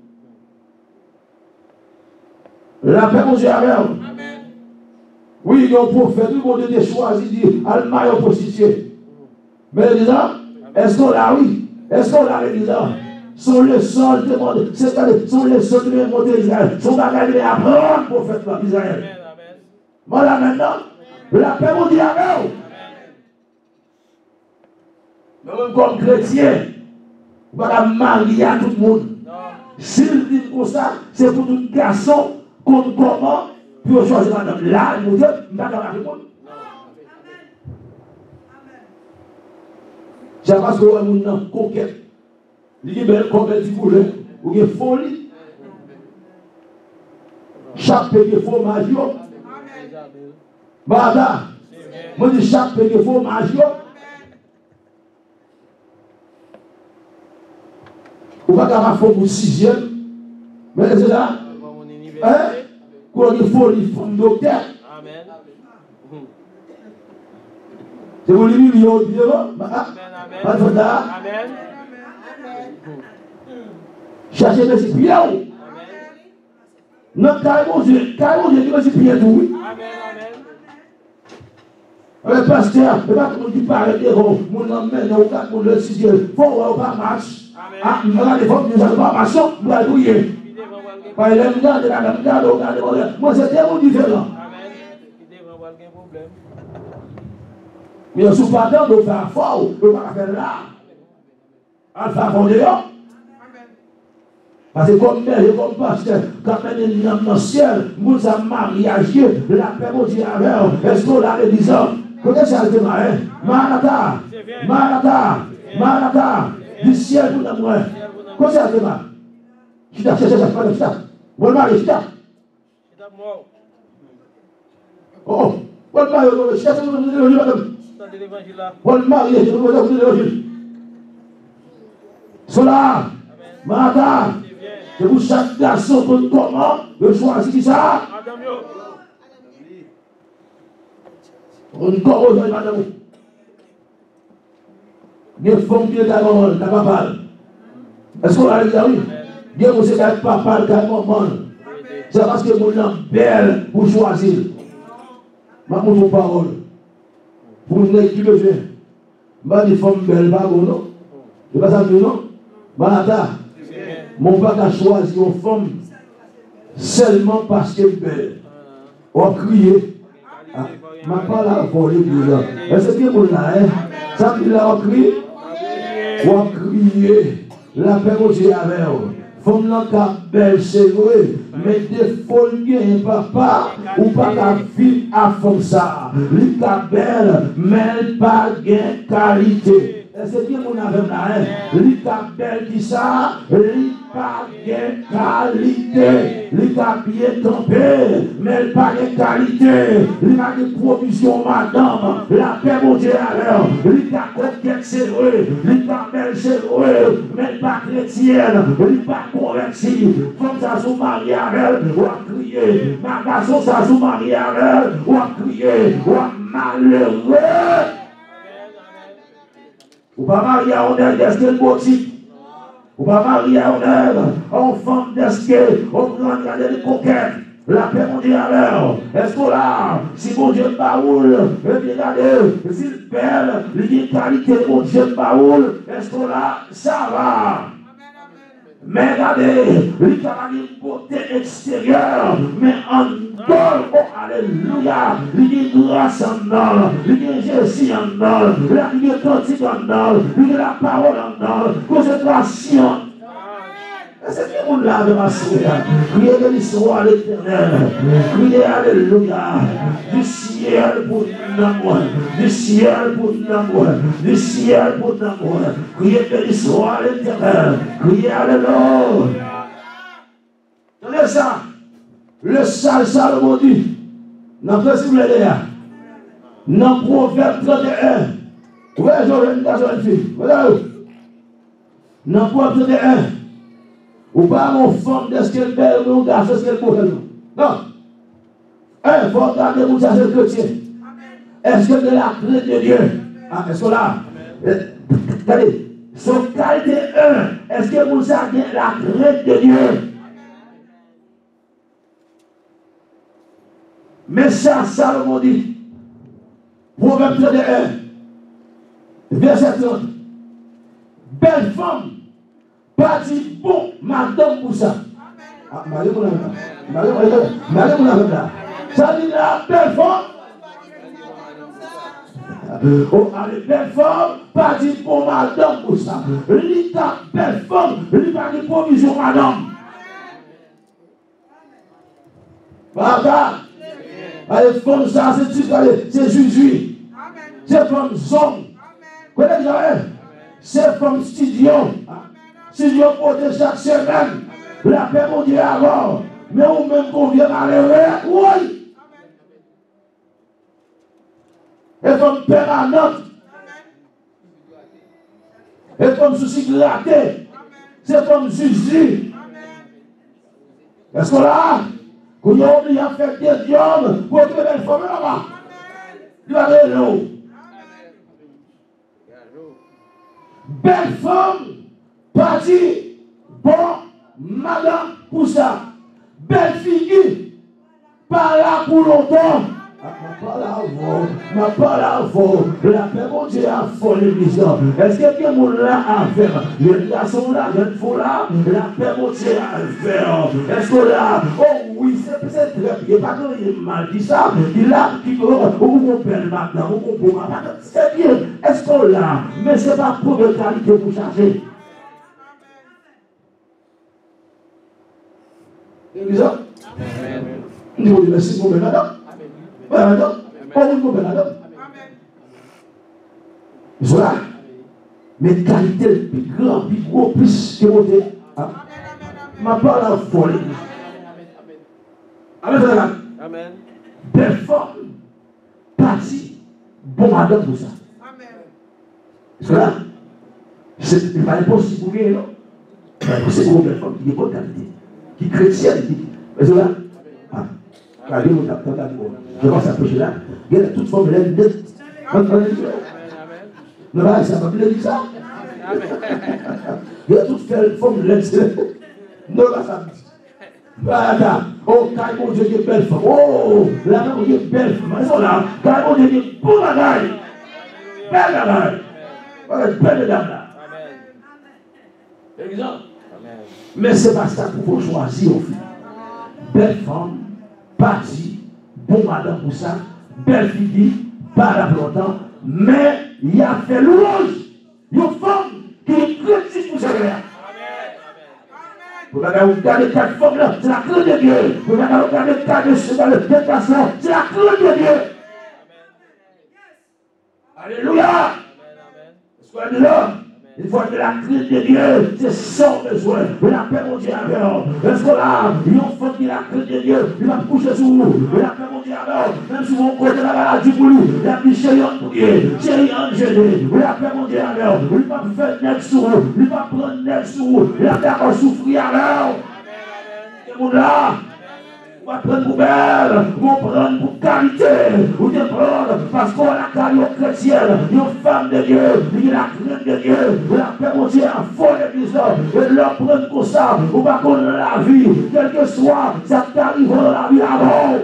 La paix pour Dieu à faire. Oui, il y a un prophète, tout le monde a choisi, dit, Alma est prostituée. Mais les gens, est-ce qu'on l'a, oui? Est-ce qu'on l'a, les gens? Sont les seuls demandés, c'est-à-dire, sont les seuls de monter Israël. Sont bagages à apprendre, prophète d'Israël. Voilà maintenant, la paix vous dit avec vous. Même comme chrétien, vous ne pouvez pas marier à tout le monde. S'il dit comme ça, c'est pour tout garçon, comme comment? Puis on choisit madame là, nous disons, je ne vais pas faire tout le monde. C'est parce que vous avez une conquête. Il dit, comme elle dit, vous avez folie. Chaque pays est faux majeur. Bada, moi je dis chaque pays est faux majeur. Vous ne pouvez pas faire pour 6e. Mais c'est ça. Hein? Quand il faut les femmes docteurs. Amen. C'est vous les millions de euros. Amen. Amen. Cherchez mes prières. Amen. Non, carrément Dieu, dit mes prières tout. Amen. Le pasteur, il va tout dire par les héros, mon emmène au cas pour le 6e. Il faut voir pas marche. Ah, il va les femmes, nous allons pas marcher, nous allons douiller. Par les gens de la regarde, moi c'est tellement différent. Mais je ne suis pas dans de faire fort, de faire là. En faire fort dehors. Parce que comme mère et comme pasteur, quand on est dans le ciel, nous avons mariage, la paix pour Dieu avec. Est-ce qu'on l'a dit ça? Qu'est-ce que ça te marre? Marata, du ciel pour nous. Qu'est-ce que ça te marre? Chita. Bon mari, chita. Oh, bon mari, chita, bon mari, l'évangile. Cela, Marata, c'est pour chaque garçon pour comment de choisir ça. On corrige madame. Des femmes qui sont dans ta papa. Est-ce qu'on a dit oui? Dieu vous sait qu'être papa, qu'être maman. C'est parce que vous êtes belle pour choisir. Ma mon parole. Pour nous qui besoin. Ma des femmes belles, pas bon, non? C'est pas ça que non? Malata. Mon père a choisi une femme seulement parce qu'elle est belle. On crié. Ma parole a volé pour là. Est-ce que vous l'avez? Ça qu'il a crié? On crié. La paix au Dieu avec vous. Femme là qui belle, c'est vrai. Mais des folies, papa, ou pas la vie à fond ça. Lui qui belle, mais elle pas de qualité. C'est bien mon avait là, lui qui belle qui ça, lui pas de qualité. Lui qui bien campé, mais elle pas de qualité. Lui a des provisions, madame. La paix mon Dieu alors. Lui qui a conquête, c'est vrai. Lui qui belle, c'est vrai. Mais elle pas chrétienne. Lui pas converti. Comme ça, son mari à elle, ou à crier. Ma garçon, ça, son mari à elle, ou à crier. Ou à malheureux. Ou pas marier à un air d'esquel boutique. Ou pas marier à un air, en femme d'esquel, on prend regarder les coquettes. La paix mondiale, est-ce que là, si mon Dieu baoule, regardez, s'il perd, il qualité mon Dieu baoule, est-ce que là, ça va? Mais regardez, il a une beauté extérieure, mais en dehors, oh alléluia, il y a grâce en dehors, il y a Jésus en dehors, il y a cantique en dehors, il y a la parole en dehors, concentration. C'est qui vous là de ma soeur? Criez l'histoire à l'éternel. Criez alléluia. Du ciel pour l'amour. Du ciel pour l'amour. Du ciel pour l'amour. Criez l'histoire à l'éternel. Criez alléluia. Tenez ça. Le sale Salomon dit. Dans le possible là. Dans Proverbe 31. Ouais, j'aurais une garçon fille. Voilà. Dans Proverbe 31. Ou pas mon femme de ce qu'elle est belle, mon garçon, ce qu'elle est beau. Non. Il faut regarder pour ça, c'est le chrétien. Est-ce que de la crainte de Dieu? Ah, est-ce que là? Regardez. Son qualité 1, est-ce que vous avez la crainte de Dieu? Mais ça, Salomon dit, Proverbe 31, verset 30. Belle femme, pas dit bon, madame pour ça. Ah, ça dit la belle femme. Oh, allez, belle femme, pas dit bon, madame pour ça. L'État, belle femme, l'État de provision, madame. Voilà. Allez, femme, ça, c'est Jésus. C'est femme zone. Connaissez-vous? C'est femme studio. Studio pour chaque semaine. La paix mondiale avant. Mais ou même qu'on vient malheureux. Oui. Et femme permanente. Et femme souci gratté. C'est femme Jésus. Est-ce que là? Vous avez oublié à faire des hommes pour trouver belle femme là-bas. Il va aller là. Belle femme, partie, bon, madame, pour ça. Belle figure, pas là pour longtemps. Ma parole à vous, la paix mon Dieu a folle l'église. Est-ce que quelqu'un là à faire? Les garçons là, les fous là, la paix mon Dieu a faire. Est-ce que là, oh oui, c'est très bien, pas que il mal dit ça, il a dit que vous belle madame, vous bon madame, c'est bien. Est-ce que là, mais c'est pas pour de qualité pour charger. L'église, nous disons merci pour madame. Madame, on vous madame. Voilà. Mais qualité le plus grand, plus gros, plus que vous êtes. Ma parole à folie. Amen. Amen. Belle forme, partie, bon madame pour ça. Amen. Cela, c'est pas impossible pour vous, non? C'est une belle forme qui est bonne qualité, qui est chrétienne. Mais cela, je pense à prêcher là. Il y a toute forme de l'aide. Non, ça va plus dire ça. Il y a toute forme de l'aide. Non, là, ça dit. Voilà. Oh, quand mon Dieu est belle femme. Oh, la main est belle femme. Ils sont là. Quand mon Dieu est beau bagaille. Belle bagaille. Voilà, belle dame là. Exemple. Mais c'est pas ça qu'il faut choisir au final. Belle femme. Parti, bon madame pour ça, belle fille, pas la longtemps, mais il a fait louange, une femme qui est chrétienne pour ça. Vous regardez quatre femmes là, c'est la crainte de Dieu. Vous regardez quatre de c'est la crainte de Dieu. Alléluia. Est-ce qu'on est là? Il faut que la crainte de Dieu, c'est sans besoin. La paix mondiale alors. Est-ce que là, il faut que la crainte de Dieu, il va coucher sur vous. La paix mondiale alors. Même si vous côté la maladie pour lui, la vie chérie en prier, chérie en gêné. La paix mondiale alors. Il va faire net sur vous. Il va prendre net sur vous. La paix va souffrir alors. Et vous là. On va prendre pour belle, on va prendre pour qualité, on va prendre parce qu'on a la carrière chrétienne, une femme de Dieu, il a la crainte de Seigneur, la paix mon Dieu à fond l'église, et leur prendre comme ça, ou pas qu'on la vie, quel que soit, ça t'arrive dans la vie avant.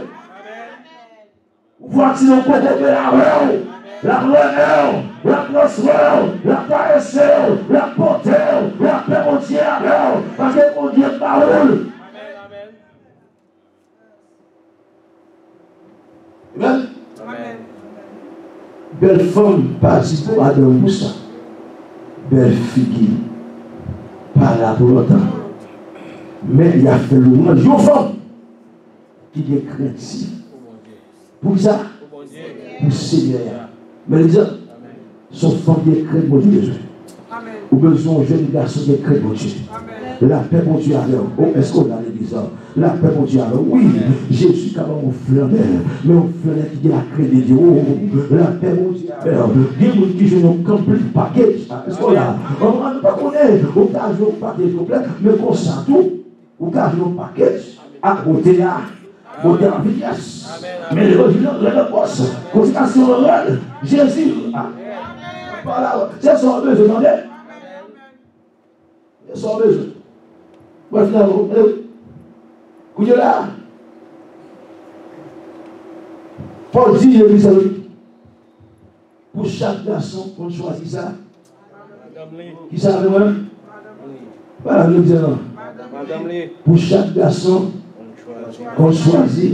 Voici nos côtés de la honneur, la prospère, la caresseur, la porteur, la paix mon Dieu alors, parce que mon Dieu parole. Amen. Amen. Belle femme participe à de Moussa. Belle fille pas là pour longtemps. Mais il a fait le monde. Une femme qui est chrétien. Pour ça, pour Seigneur. Mais les gens, son femme qui est chrétien, mon Dieu. Ou besoin d'un jeune garçon qui est chrétien, mon Dieu. La paix, mon Dieu, alors. Oh, est-ce qu'on a l'église? La paix, mon Dieu, alors. Oui, Jésus, quand on flanelle, mais on flanelle qui est la crainte de Dieu. Oh, la paix, mon Dieu, alors. Il y a des gens qui jouent un complete package. Est-ce qu'on a? On ne peut pas connaître. On peut jouer un package complet, mais qu'on sent tout. On peut jouer un package à côté là. Côté en vitesse. Mais le réponse, conséquence orale, Jésus. Voilà, c'est son besoin, demandez. C'est son besoin. Moi, finalement, vous êtes là. Paul dit, je dis ça, pour chaque garçon qu'on choisit ça. Qui ça avec moi? Voilà, je dis non. Pour chaque garçon qu'on choisit,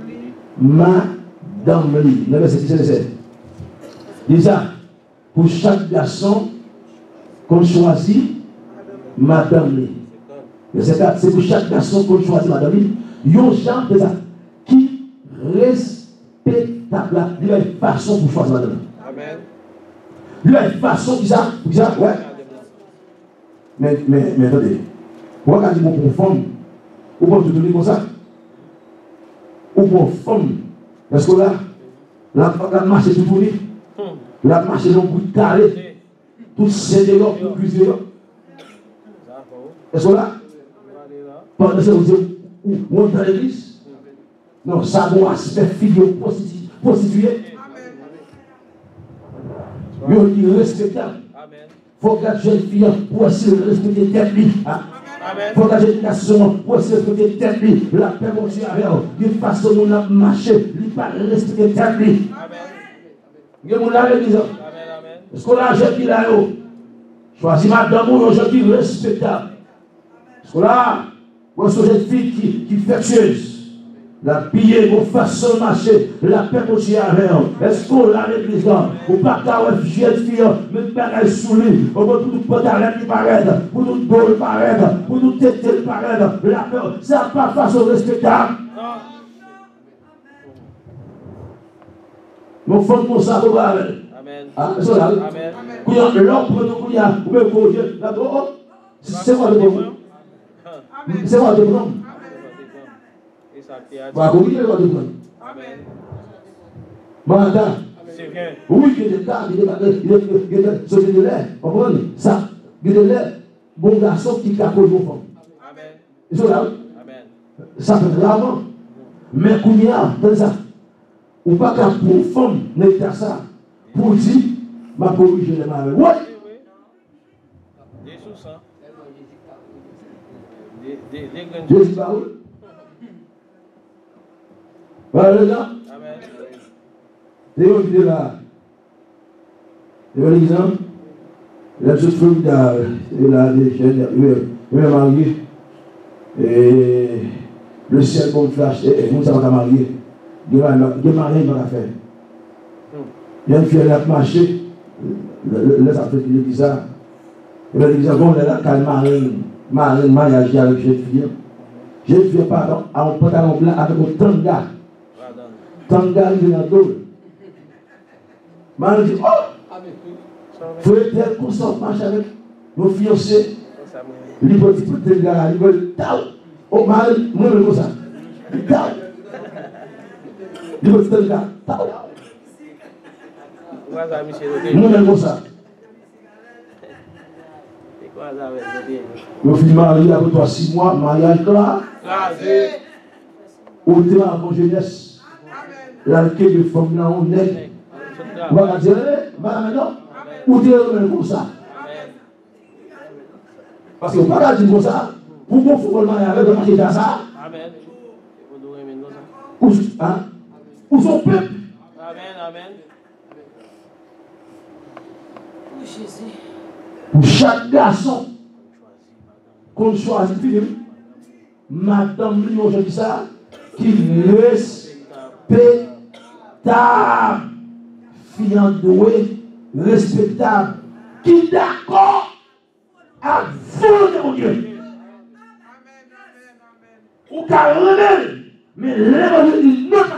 Madame Lee. Le verset 17. Dis ça. Pour chaque garçon qu'on choisit, Madame Lee. C'est pour chaque garçon qu'on choisit, Madame Lee. Il y a un genre de ça qui respectable. Il y a une façon pour choisir Madame Lee. Amen. Il y a une façon qui ça, ouais. Mais attendez. Pourquoi quand je dis mon femme, ou pour te donner comme ça? Ou pour femme, parce que là, la marche est tout tournée. La marche est dans le bout de carré. Tout c'est dehors pour cuisiner. Est-ce que là, pendant ce temps, où on est dans l'église? Non, ça a un aspect figure prostitué. Il est respectable. Il faut que la jeune fille pour essayer de respecter tête lui. Il faut que la jeune garçon pour essayer de respecter tête lui. La paix mon Dieu avec eux. De façon dont on a marché, il ne pas respecter tête lui. Il y a mon là l'église. Est-ce qu'on a un jeune qui là haut? Choisis madame ou un jeune qui est respectable. Est-ce qu'on a une jeune fille qui est vertueuse? La piller, mon façon de marcher, la paix mon Dieu avec eux. Est-ce qu'on a l'église là? Ou pas qu'à une jeune fille, mais pas qu'elle sous lui. On va tout pantalon qui paraît, pour tout bol paraît, pour tout tête paraît. La paix, ça n'a pas façon respectable. Mon fond mon ça pour avec. Amen. Ah, c'est ça. Amen. Quand l'homme pour nous courir, ou même pour Dieu, là c'est quoi le problème? C'est quoi le problème? Bah, vous voyez le problème. Amen. Madame. Oui, il y a des tas, il y a de l'air. Vous comprenez? Ça, il y a de l'air. Bon garçon qui capote vos femmes. Amen. C'est ça. Amen. Ça fait rarement. Mais quand il y a, dans ça. Ou pas qu'à pour femme, n'est pas ça. Pour dire, ma pauvre, je l'ai mal. Oui. Jésus parle. Voilà, les gars. C'est eux qui sont là. C'est un exemple. La chose formidable. C'est là, des jeunes, il est marié. Et le ciel comme flash, et nous, ça va marier. Il y a marié dans l'affaire. Il y a une fille qui a marché. Là, ça fait qu'il dit ça. Il a dit ça, bon, là, quand marine, mariage avec jeune fille. Jeune fille, pardon, a un pantalon blanc avec un tanga. Tanga, il est dans le dos. Marine dit, oh! Il faut être constant, marche avec nos fiancés. Il faut dire, tanga, il veut, tao! Oh, marine, moi, je veux ça. Tao! Il veut dire, tanga, tao! Moi, je veux ça. Le film marié avec toi 6 mois, mariage là. Au terrain avant jeunesse. La queue de femme là, on est. On va dire, maintenant, où tu es comme ça. Parce que vous ne pouvez pas dire comme ça. Vous pouvez faire le mariage avec le marché de ça. Amen. Ou son peuple. Amen, amen. Pour Jésus. Pour chaque garçon qu'on choisit, madame, nous aujourd'hui ça, qui respectable, fiant doué, respectable, qui est d'accord à volonté mon Dieu. Ou qu'à remettre, mais l'évangile dit non,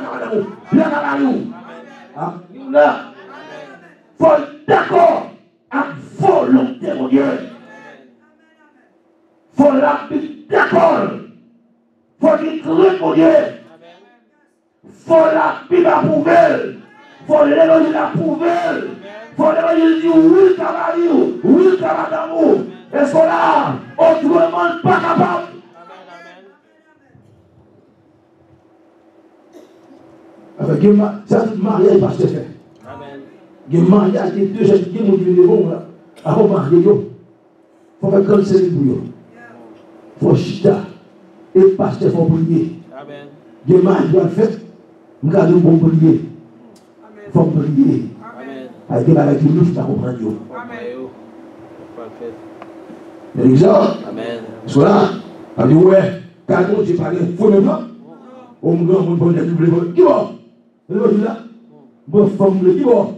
là, faut être d'accord à volonté mon Dieu. Faut la d'accord. Faut dire mon Dieu. Faut la Bible approuver. Faut l'évangile approuver. Faut l'évangile dire oui, cavalier, oui, cavalier. Est-ce qu'on a autrement pas capable? Avec ça, tout mariage parce que fait. Il y a mariage des deux jeunes qui ont dit les bons là. Avant de marier, il faut faire comme c'est pour eux. Il faut chita. Et pasteur, il faut prier. Il y a mariage qui a fait. Nous avons un bon prier. Il faut prier. Avec des bagages qui nous font comprendre. Mais l'exemple. Cela, on dit ouais, quand on dit parler, il faut le blanc. On me dit, on me dit, qui va? Le là, bon femme le qui va?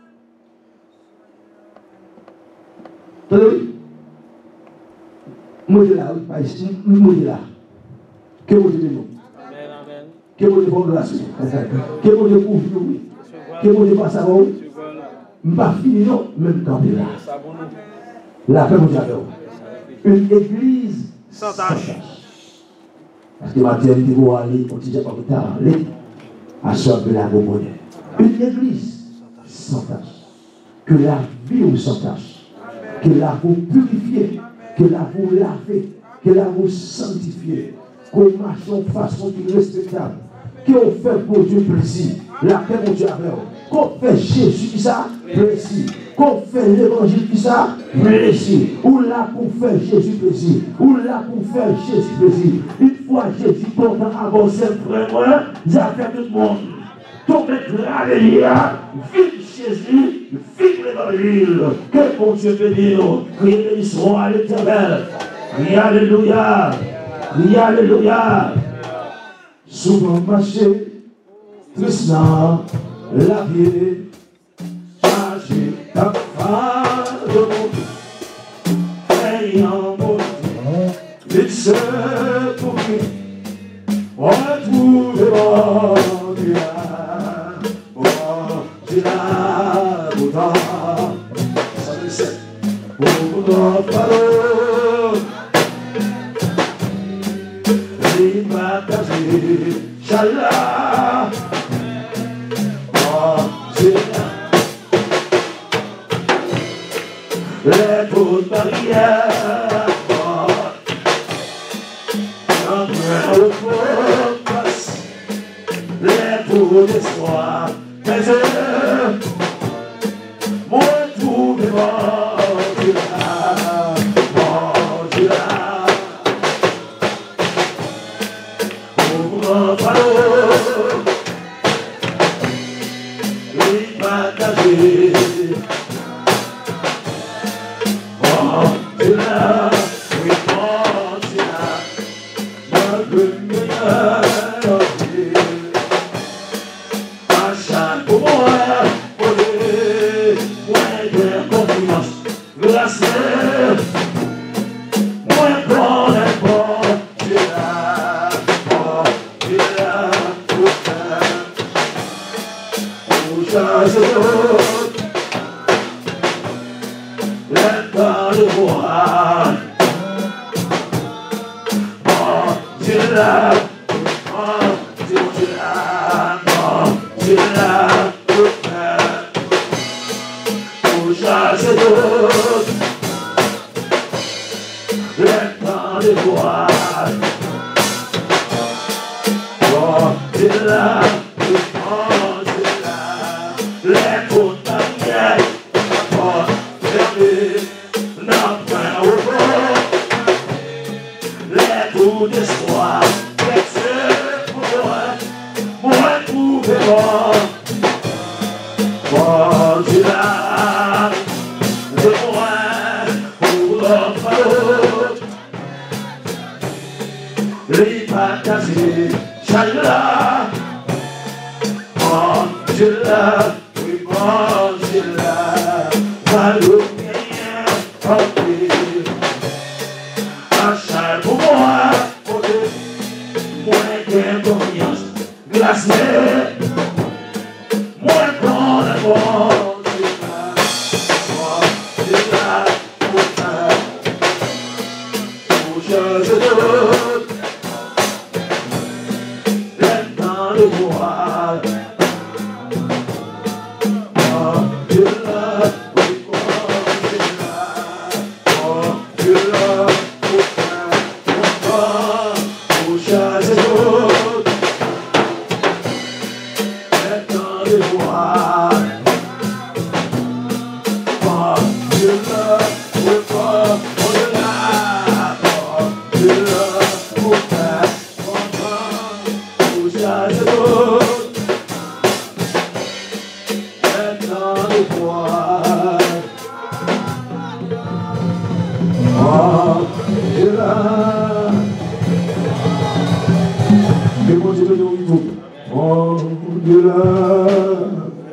Moi je là, pas ici, moi je là. Que vous dites nous? Que vous dites pour grâce? Que vous dites pour vous? Que vous dites pas ça? Je ne vais pas finir, même quand il est là. La paix vous avez. Une église sans tâche. Parce que Mathieu dit vous allez, on dit pas que aller à soi de la bonne. Une église sans tâche. Que la vie vous sans tâche. Que la vous purifiez. Que la vous lavez. Que la vous sanctifiez. Qu'on marche en façon qui est respectable. Qu'on fait pour Dieu plaisir. La paix mon Dieu avec vous. Qu'on fait Jésus qui ça plaisir. Qu'on fait l'évangile qui ça plaisir. Ou là pour faire Jésus plaisir. Ou là pour faire Jésus plaisir. Une fois Jésus content avant ses frères, il a fait tout le monde. Donc, alléluia, vive Jésus, vive l'évangile. Que mon Dieu bénisse, criez soit à l'éternel. Criez alléluia, criez alléluia. Souvent marché, tristement, la vie, chargé ta fardeau, ayant monté, vite se pourrit, retrouvez mon Dieu. Les toutes barrières, les toutes d'espoir, mais moi tout devant Dieu là, mon Dieu là, pour mon ballon, il m'a caché. cassé, Chalila, Angela, oui, Angela, Valomien, ok, Achal pour moi, moins qu'un confiance, glacé, moins qu'on a bon. Oh, Dieu là.